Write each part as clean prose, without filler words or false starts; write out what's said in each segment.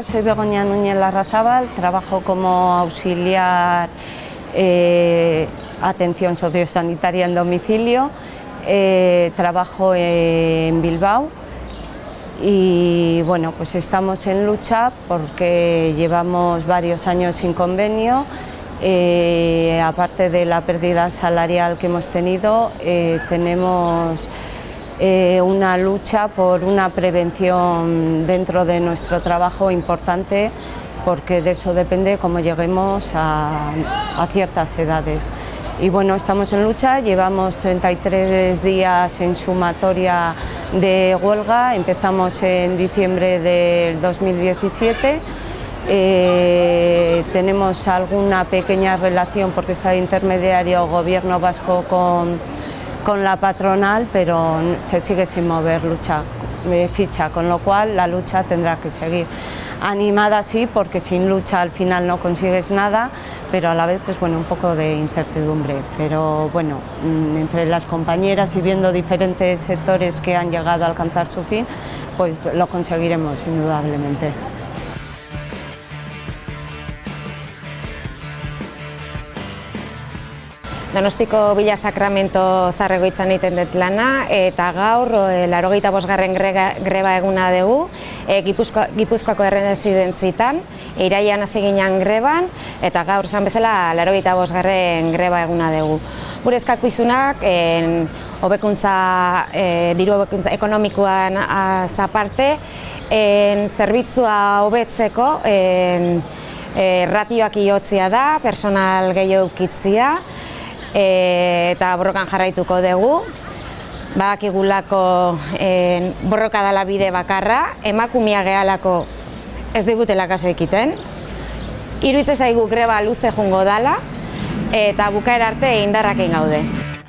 soy Begoña Núñez Larrazábal, trabajo como auxiliar atención sociosanitaria en domicilio, trabajo en Bilbao y bueno, pues estamos en lucha porque llevamos varios años sin convenio. Aparte de la pérdida salarial que hemos tenido, tenemos una lucha por una prevención dentro de nuestro trabajo importante, porque de eso depende cómo lleguemos a ciertas edades. Y bueno, estamos en lucha, llevamos 33 días en sumatoria de huelga, empezamos en diciembre del 2017. Tenemos alguna pequeña relación porque está de intermediario Gobierno vasco con la patronal, pero se sigue sin mover ficha, con lo cual la lucha tendrá que seguir. Animada sí, porque sin lucha al final no consigues nada, pero a la vez pues bueno, un poco de incertidumbre. Pero bueno, entre las compañeras y viendo diferentes sectores que han llegado a alcanzar su fin, pues lo conseguiremos indudablemente. Donostiko Villa Sacramento Zaharregoitzan egiten dut lana, eta gaur 85. greba eguna dugu Gipuzkoako erresidentzitan. Irailean hasi ginen greban, eta gaur esan bezala 85. greba eguna dugu. Gure eskakizunak diru hobekuntza ekonomikoan aparte, zerbitzua hobetzeko ratioak igotzea da, personal gehiago edukitzea, eta borrokan jarraituko dugu. Badakigulako borroka dela bide bakarra, emakumea gehalako ez digutela kaso ekiten. Iruditzen zaigu greba luze joango dela, eta bukaera arte indarrakin gaude.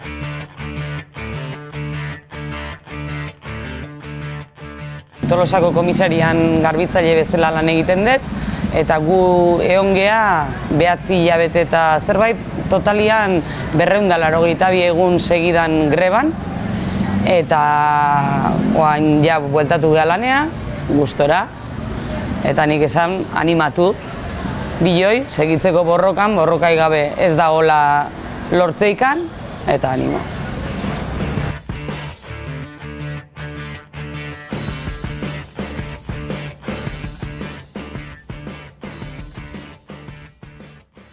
Tolosako komisarian garbitzaile bezala lan egiten dut, eta gu egon gea 9 hilabete eta zerbait, totalian 282 egun segidan greban, eta oain ja bueltatu gea lanea, gustora, eta nik esan animatu, biloi, segitzeko borrokan, borrokai gabe ez da hola lortzeikan, eta animo.